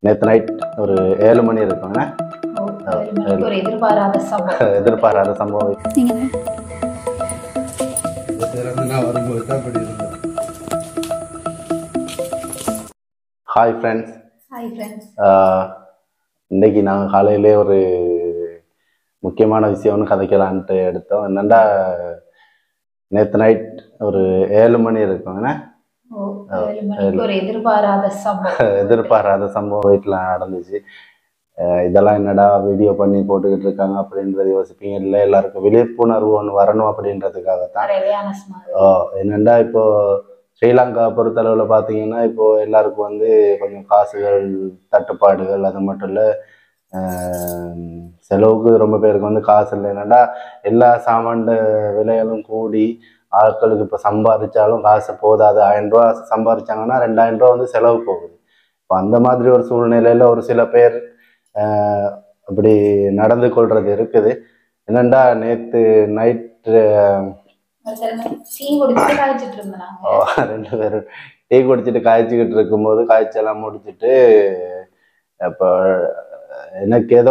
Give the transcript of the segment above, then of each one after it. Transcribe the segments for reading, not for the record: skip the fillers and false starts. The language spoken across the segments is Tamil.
நேற்று நைட் ஒரு 7 மணி இருக்குங்க. எதிர்பாராத சம்பவம். Hi friends. இன்னைக்கு நாங்கள் காலையிலே ஒரு முக்கியமான விஷயம்னு கதைக்கலான்ட்டு எடுத்தோம். என்னண்டா நேற்று நைட் ஒரு 7 மணி இருக்குங்க. எதிர்பாராத சம்பவம் வீட்டில் நடந்துச்சு. இதெல்லாம் என்னடா வீடியோ பண்ணி போட்டுக்கிட்டு இருக்காங்க அப்படின்றது யோசிப்பீங்க. இல்லை, எல்லாருக்கும் விழிப்புணர்வு ஒன்று வரணும் அப்படின்றதுக்காகத்தான். என்னண்டா இப்போ ஸ்ரீலங்கா பொறுத்தளவில் பார்த்தீங்கன்னா இப்போ எல்லாருக்கும் வந்து கொஞ்சம் காசுகள் தட்டுப்பாடுகள், அது மட்டும் இல்லை செலவுக்கு ரொம்ப பேருக்கு வந்து காசு இல்லை. என்னடா எல்லா சாமான்ட விலைகளும் கூடி ஆட்களுக்கு இப்போ சம்பாதிச்சாலும் காசு போதாது. 1000 ரூபா சம்பாதிச்சாங்கன்னா 2000 ரூபா வந்து செலவு போகுது. இப்போ அந்த மாதிரி ஒரு சூழ்நிலையில் ஒரு சில பேர் அப்படி நடந்து கொள்றது இருக்குது. என்னண்டா நேற்று நைட்டு 2 பேரும் டீ குடிச்சிட்டு காய்ச்சிக்கிட்டு இருக்கும்போது காய்ச்சலாம் முடிச்சுட்டு இப்போ எனக்கு ஏதோ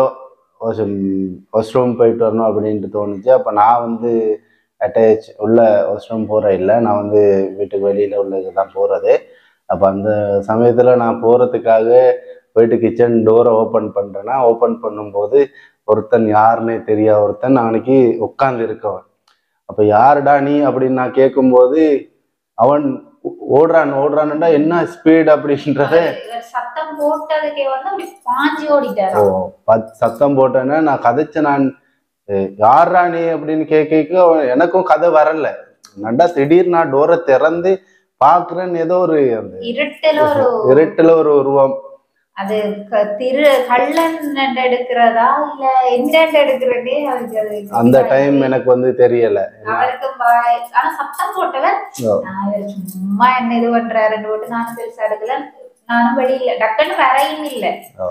வாஷ்ரூம் போயிட்டு வரணும் அப்படின்ட்டு தோணுச்சு. அப்போ நான் வந்து அட்டாச் உள்ள வாஷ்ரூம் போகிற இல்லை, நான் வந்து வீட்டுக்கு வெளியில் உள்ளது தான் போகிறது. அப்போ அந்த சமயத்தில் நான் போகிறதுக்காக போயிட்டு கிச்சன் டோரை ஓப்பன் பண்ணுறேன்னா, ஓப்பன் பண்ணும்போது ஒருத்தன் யாருன்னே தெரியாத ஒருத்தன் அன்னைக்கு உட்காந்து இருக்கவன். அப்போ யாருடா நீ அப்படின்னு நான் கேட்கும்போது அவன் ஓடுறான்டா என்ன ஸ்பீட் அப்படின்றத சத்தம் போட்டதுக்கே வந்து அப்படி பாஞ்சி ஓடிட்டாரு. சத்தம் போட்டேன்னா நான் கதைச்ச நான் யாரா நீ அப்படின்னு கேட்க எனக்கும் கதை வரல. நண்டா திடீர்னு நான் டோரை திறந்து பாக்குறேன்னு ஏதோ ஒரு அந்த இருட்டுல ஒரு உருவம். அது கள்ளன் எடுக்கிறதா இல்ல எந்த எடுக்கிறதே அந்த டைம் எனக்கு வந்து தெரியல. அவருக்கு ஆனா சத்தம் போட்டவன் சும்மா என்ன இது பண்றாருன்னு போட்டு நானும் பெருசா எடுக்கல. நானும் வெளியில டக்குன்னு வரையும் இல்லை.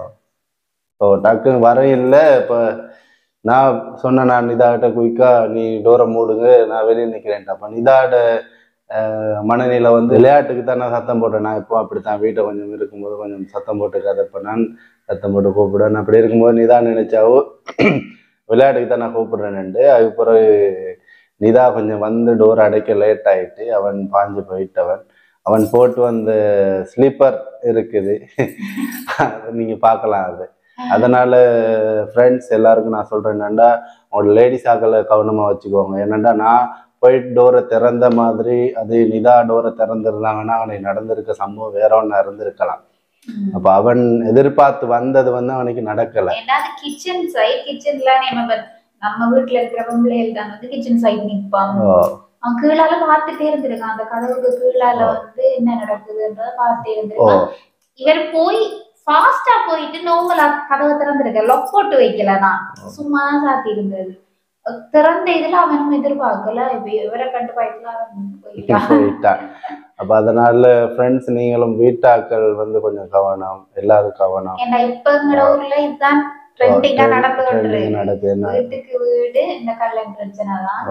டக்குன்னு வரையும் இல்லை. இப்ப நான் சொன்னேன், நான் நிதாட்ட குயிக்கா நீ டோரை மூடுங்க, நான் வெளியே நிக்கிறேன். அப்ப நிதாட மனநிலை வந்து விளையாட்டுக்கு தான் நான் சத்தம் போட்டேன். நான் இப்போ அப்படித்தான் வீட்டை கொஞ்சம் இருக்கும்போது கொஞ்சம் சத்தம் போட்டு கதைப்ப நான் சத்தம் போட்டு கூப்பிடுவேன். அப்படி இருக்கும்போது நிதா நினைச்சாவோ விளையாட்டுக்கு தான் நான் கூப்பிடுறேன்ட்டு. அதுக்கு பிறகு நிதா கொஞ்சம் வந்து டோர் அடைக்க லேட் ஆயிட்டு அவன் பாஞ்சு போயிட்டவன். அவன் போட்டு வந்த ஸ்லீப்பர் இருக்குது, நீங்க பார்க்கலாம் அது. அதனால ஃப்ரெண்ட்ஸ் எல்லாருக்கும் நான் சொல்றேன், என்னண்டா உங்களோட லேடிஸ் ஆக்களை கவனமா வச்சுக்கோங்க. என்னண்டா நான் போயிட்டு டோரை திறந்த மாதிரி அது நிதா டோரை திறந்திருந்தாங்கன்னா அவனுக்கு நடந்திருக்க சம்பவம் வேற ஒண்ணு இருந்திருக்கலாம். அப்ப அவன் எதிர்பார்த்து வந்தது வந்து அவனுக்கு நடக்கல. கிச்சன் சைட் கிச்சன்ல நம்ம வீட்டுல இருக்கிற பிள்ளைகள் தான் வந்து கிச்சன் சைட் நிற்பாங்க. அவன் கீழால பார்த்துட்டே இருந்திருக்கான். அந்த கதவுக்கு கீழால வந்து என்ன நடக்குதுன்றத பார்த்துட்டே இருந்திருக்கான். இவர் போய் ஃபாஸ்டா போயிட்டு நோங்கலா கதவை திறந்திருக்க, லொக் போட்டு வைக்கல, நான் சும்மா சாத்தி இருந்தது. திறந்த இதுல அவனும் எதிர்பார்க்கல. இப்ப இவரை கண்டு போயிட்டான். அப்ப அதனால ஃப்ரெண்ட்ஸ் நீங்களும் வீட்டாக்கள் வந்து கொஞ்சம் கவனம், எல்லாரும் கவனம். ஏன்னா இப்ப எங்க ஊர்ல இதுதான் ட்ரெண்டிங்கா நடந்து வீட்டுக்கு வீடு இந்த கள்ளன் பிரச்சனை தான்.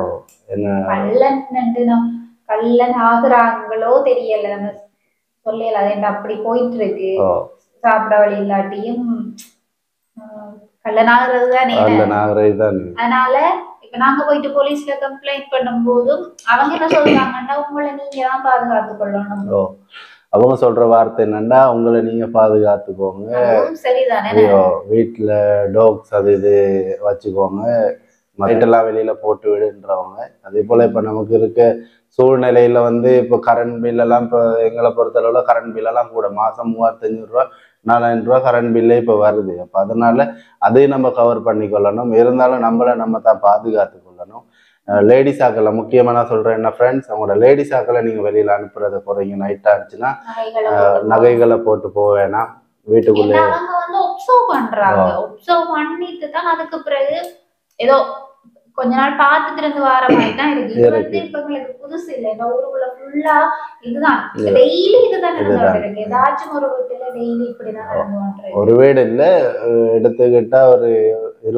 கள்ளன் ஆகுறாங்களோ தெரியல, நம்ம சொல்லல. அது என்ன அப்படி போயிட்டு இருக்கு. சாப்பிட வழி இல்லாட்டியும் கள்ளனாகிறது தானே. அதனால இப்ப நாங்க போயிட்டு போலீஸ்ல கம்ப்ளைண்ட் பண்ணும் போதும் அவங்க என்ன சொல்றாங்கன்னா உங்களை நீங்க தான் பாதுகாத்து கொள்ளணும். அவங்க சொல்ற வார்த்தை என்னன்னா உங்களை நீங்க பாதுகாத்துக்கோங்க, சரிதானே. வீட்டுல டாக்ஸ் அது இது வச்சுக்கோங்க, மைட்டெல்லாம் வெளியில போட்டு விடுன்றவங்க. அதே போல இப்ப நமக்கு இருக்க சூழ்நிலையில வந்து இப்போ கரண்ட் பில்லெல்லாம் இப்போ எங்களை பொறுத்தளவுல கரண்ட் பில்லெல்லாம் கூட மாசம் 3500 ரூபா 4000 ரூபா கரண்ட் பில்லே இப்போ வருது. அப்போ அதனால அதையும் நம்ம கவர் பண்ணிக்கொள்ளணும். இருந்தாலும் நம்ம தான் பாதுகாத்து கொள்ளணும். லேடிஸ் ஆக்களை முக்கியமா நான் சொல்றேன் என்ன ஃப்ரெண்ட்ஸ், அவங்களோட லேடிஸ் ஆக்களை நீங்க வெளியில அனுப்புறத போறீங்க நைட்டா இருந்துச்சுன்னா நகைகளை போட்டு போவேனா வீட்டுக்குள்ளே ஒப்சர்வ் பண்றாங்க. ஒப்சர்வ் பண்ணிட்டு தான் அதுக்கு பிறகு ஏதோ கொஞ்ச நாள் பார்த்துட்டு இருந்து வர மாதிரி தான் இருக்கு. இது வந்து இப்ப உங்களுக்கு புதுசு இல்லை. இந்த ஊருக்குள்ள ஃபுல்லா இதுதான், டெய்லி இதுதான் நடந்துட்டு. ஏதாச்சும் ஒரு வீட்டுல டெய்லி இப்படிதான் நடந்து. ஒரு வீடு இல்ல, எடுத்துக்கிட்டா ஒரு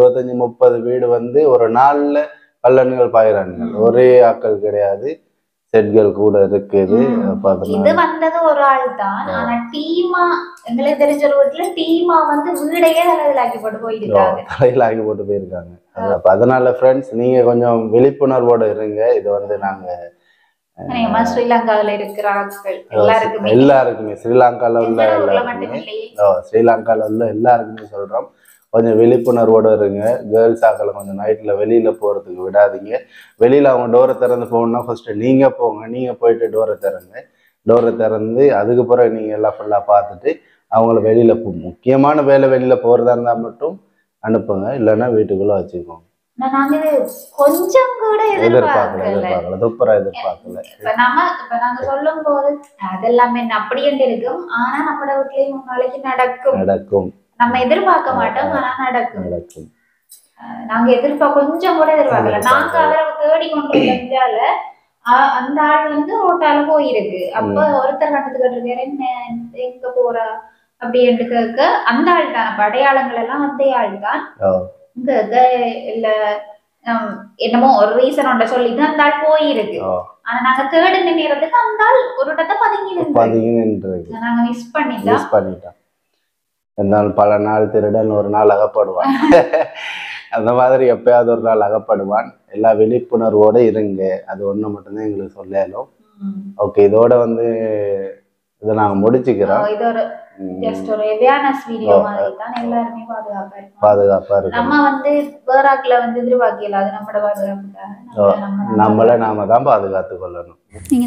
25-30 வீடு வந்து ஒரு நாள்ல கல்லன்கள் பாயிறாங்க. ஒரே ஆட்கள் கிடையாது, செட்கள் கூட இருக்குது. இது வந்தது ஒரு ஆள் தான். ஆனா டீமா எங்களுக்கு தெரிஞ்ச ஒரு வீட்டுல டீமா வந்து வீடையே தலையிலாக்கி போட்டு போயிருக்காங்க. தலையிலாக்கி போட்டு போயிருக்காங்க. அதனால ஃப்ரெண்ட்ஸ் நீங்க கொஞ்சம் விழிப்புணர்வோட இருங்க. இது வந்து நாங்க ஸ்ரீலங்காவில இருக்கிற ஆட்கள் எல்லாருக்குமே ஸ்ரீலங்கால உள்ள ஸ்ரீலங்கால உள்ள எல்லாருக்குமே சொல்றோம், கொஞ்சம் விழிப்புணர்வோட இருங்க. கேர்ள்ஸ் ஆக்களை கொஞ்சம் நைட்ல வெளியில போறதுக்கு விடாதீங்க. வெளியில அவங்க டோரை திறந்து போகணும்னா ஃபர்ஸ்ட் நீங்க போங்க. நீங்க போயிட்டு டோரை திறந்து அதுக்கு பிறகு நீங்க எல்லாம் ஃபுல்லா பார்த்துட்டு அவங்கள வெளியில முக்கியமான வேலை வெளியில போறதா இருந்தா மட்டும் அனுப்புங்க. இல்லைன்னா வீட்டுக்குள்ள வச்சுக்கோங்க. கொஞ்சம் கூட எதிர்பார்க்கல. சூப்பரா எதிர்பார்க்கல. இப்ப நாங்க சொல்லும் போது அதெல்லாமே அப்படியே இருக்கும். ஆனா நம்ம வீட்லயும் நாளைக்கு நடக்கும். நம்ம எதிர்பார்க்க மாட்டோம், ஆனா நடக்கும். நாங்க கொஞ்சம் கூட எதிர்பார்க்கல. நாங்க அவரை தேடி கொண்டு வந்தால அந்த ஆள் வந்து ரோட்டால போயிருக்கு. அப்ப ஒருத்தர் கண்டுகிட்டு இருக்காரு, என்ன எங்க போறா அப்படின்னு கேட்க அந்த ஆள் தான் அடையாளங்கள் எல்லாம் அந்த ஆள் தான். இல்ல என்னமோ ஒரு ரீசன் ஒன்றை சொல்லிட்டு அந்த ஆள் போயிருக்கு. ஆனா நாங்க தேடு நேரத்துக்கு அந்த ஆள் ஒரு இடத்தை பதுங்கி நாங்க மிஸ் பண்ணிட்டோம். இருந்தாலும் பல நாள் திருடன் ஒரு நாள் அகப்படுவான். அந்த மாதிரி எப்பயாவது ஒரு நாள் அகப்படுவான். எல்லா விழிப்புணர்வோட இருங்க. அது ஒண்ணு மட்டும்தான் எங்களுக்கு சொல்லலும். ஓகே, இதோட வந்து இதை நாங்க முடிச்சுக்கிறோம். இது ஒரு ஜஸ்ட் ஒரு அவேர்னஸ் வீடியோ மாதிரி தான். எல்லாருமே பாதுகாப்பா இருக்கு. நம்ம வந்து வேறாக்களை வந்து எதிர்பார்க்கல. அது நம்மளோட பாதுகாப்பு. நம்மளை நாம தான் பாதுகாத்து கொள்ளணும்.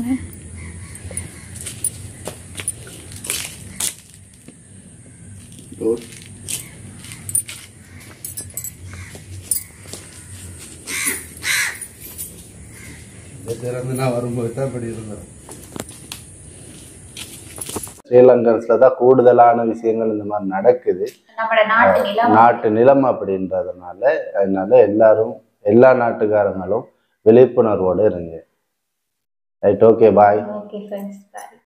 வரும்போது தான் இப்படி இருந்தோம். ஸ்ரீலங்கன்ஸ்ல தான் கூடுதலான விஷயங்கள் இந்த மாதிரி நடக்குது. நாட்டு நிலம் அப்படின்றதுனால எல்லாரும் எல்லா நாட்டுக்காரங்களும் விழிப்புணர்வோடு இருங்க. ரைட், ஓகே, பாய்.